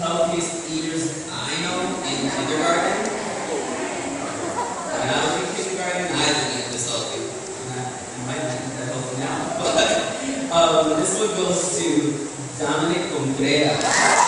healthiest eaters I know in kindergarten. When I was in kindergarten, I didn't eat this healthy. I might not eat that healthy now, but this one goes to Dominic Contreras.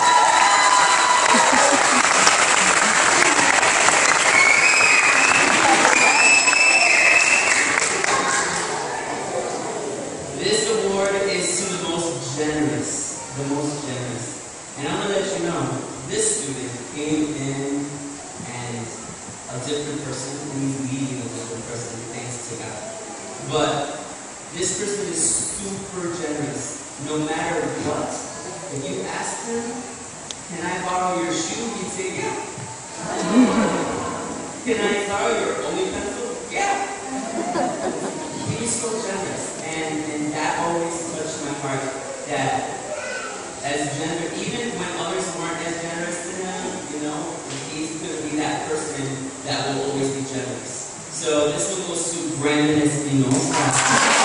This award is to the most generous. And I'm going to let you know, this student came in and a different person, and he's leading a different person, thanks to God. But this person is super generous. No matter what, if you ask him, can I borrow your shoe? He'd say, yeah. Can I borrow your only pencil? Yeah. He's so generous. And that always touched my heart, that as generous, even when others weren't as generous to him, you know, he's going to be that person that will always be generous. So this one goes to Brandon Espinosa.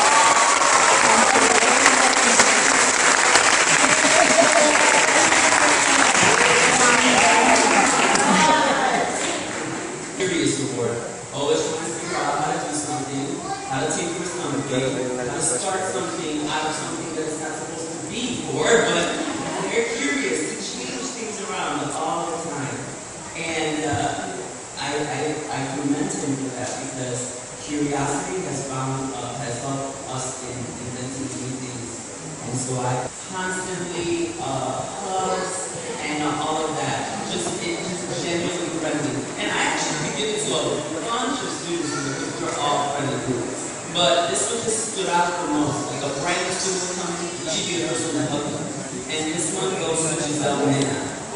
Award. Always trying to figure out how to do something, how to take for something, how to start something out of something that it's not supposed to be for, but they're curious to change things around all the time. And I commend him for that, because curiosity has helped us in inventing new things. And so I constantly hugs and all of that. It's just genuinely friendly. And I actually give it to a bunch of students because we're all friendly groups. But this one just stood out the most. Like a brand new student coming, she'd be the person that hugged them. And this one goes to Giselle Mena.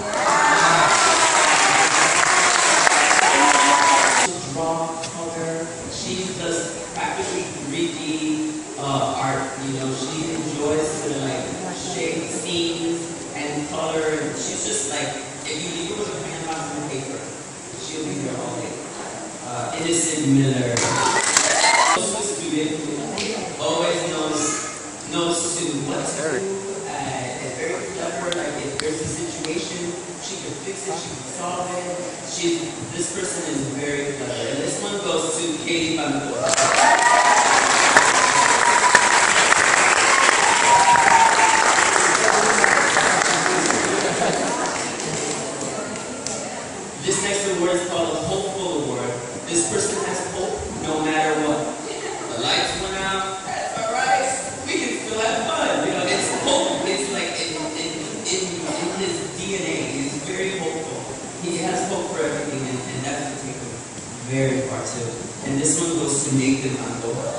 Draw color. She does practically 3D art. You know, she enjoys to like shape scenes and color. And she's just like, if you leave her with a canvas and paper, she'll be there all day. Innocent Miller. Also a student, always knows to what to do. And very clever. Like if there's a situation, she can fix it, she can solve it. This person is very clever. And this one goes to Katie Bandora. This next award is called a Hopeful Award. This person has hope no matter what. The lights went out, that's alright, we can still have fun. You know, it's hope. It's like in his DNA. He's very hopeful. He has hope for everything, and that's to take him very far too. And this one goes to Nathan Andorra.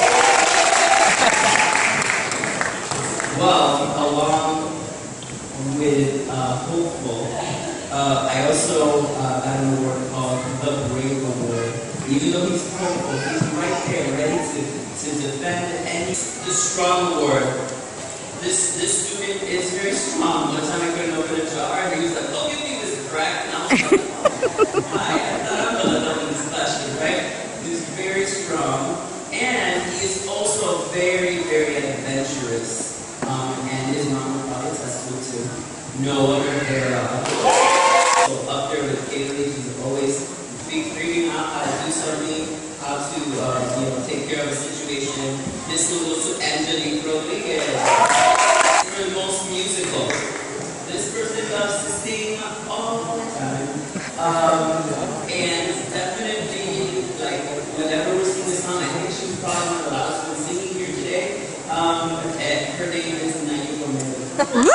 Well, along with hopeful, I also got an award called the Brave Award. Even though he's hopeful, he's right there, ready to defend. And the Strong Award. This student is very strong. One time I couldn't open a jar, and he was like, "Oh, give me this crack." And I was like, "Oh, I thought I'm gonna open this question, right?" He's very strong, and he is also very, very adventurous. And his mom would probably testament to no other thereof. So up there with Kaylee, she's always figuring out how to do something, how to take care of a situation. This one goes to Angelique Rodriguez. For most musical. This person loves to sing all the time. And definitely, like, whenever we sing this song, I think she's probably one of the loudest ones singing here today. And her name is Naya Gomez.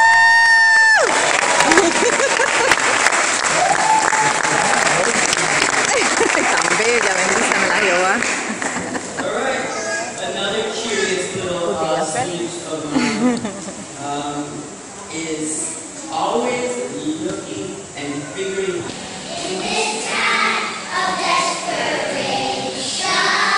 Alright, another curious little student of mine is always looking and figuring out. In this time of desperation,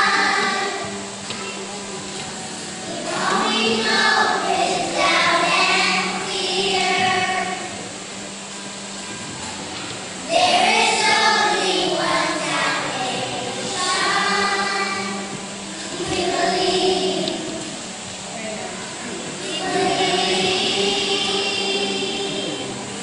we know his doubt and fear. There is only one salvation. We believe. We believe.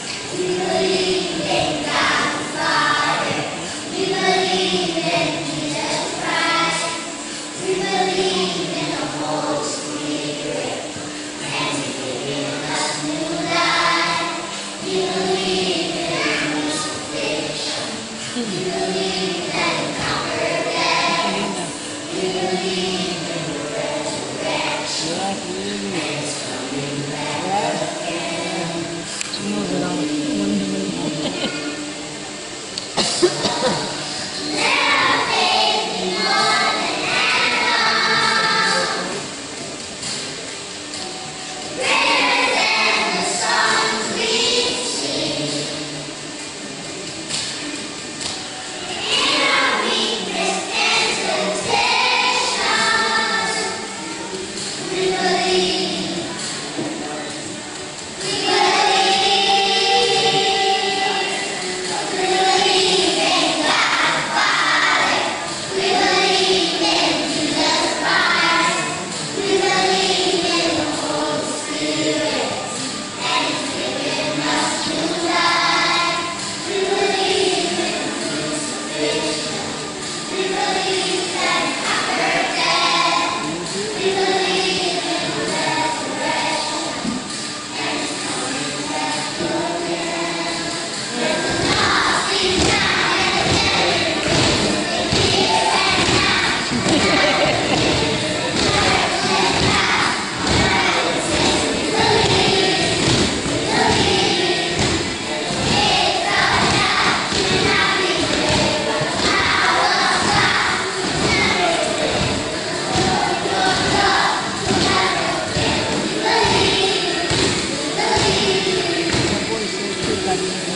Gracias.